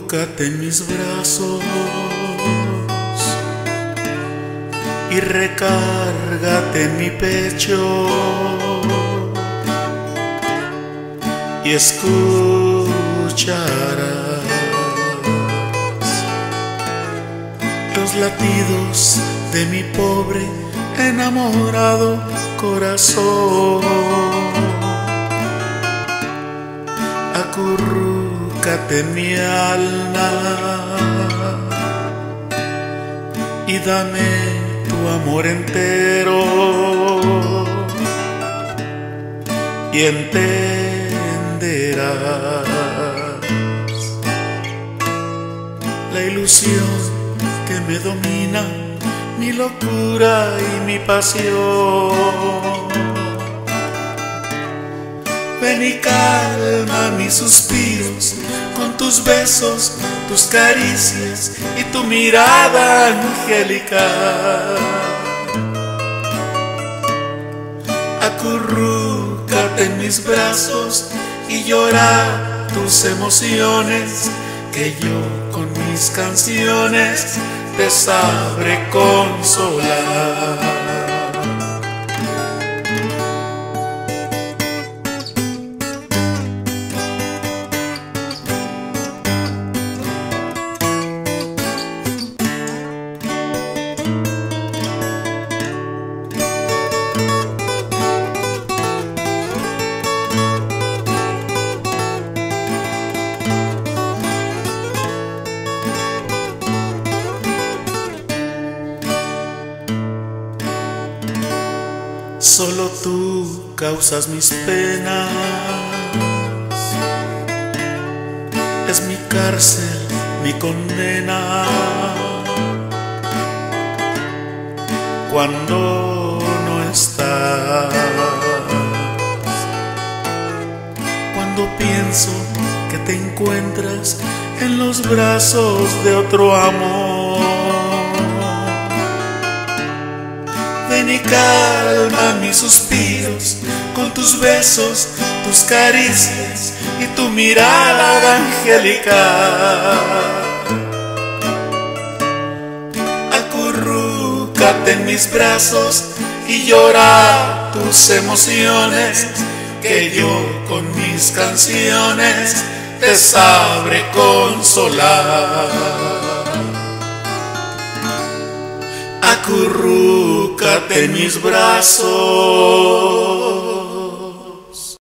Acurrúcate en mis brazos y recárgate en mi pecho y escucharás los latidos de mi pobre enamorado corazón. Acurrúcate en mi alma y dame tu amor entero y entenderás la ilusión que me domina, mi locura y mi pasión. Ven y calma mis suspiros con tus besos, tus caricias y tu mirada angélica. Acurrúcate en mis brazos y llora tus emociones, que yo con mis canciones te sabré consolar. Solo tú causas mis penas, es mi cárcel, mi condena. Cuando no estás, cuando pienso que te encuentras en los brazos de otro amor. Ven y calma mis suspiros con tus besos, tus caricias y tu mirada angélica. Acurrúcate en mis brazos y llora tus emociones, que yo con mis canciones te sabré consolar. Acurrúcate en mis brazos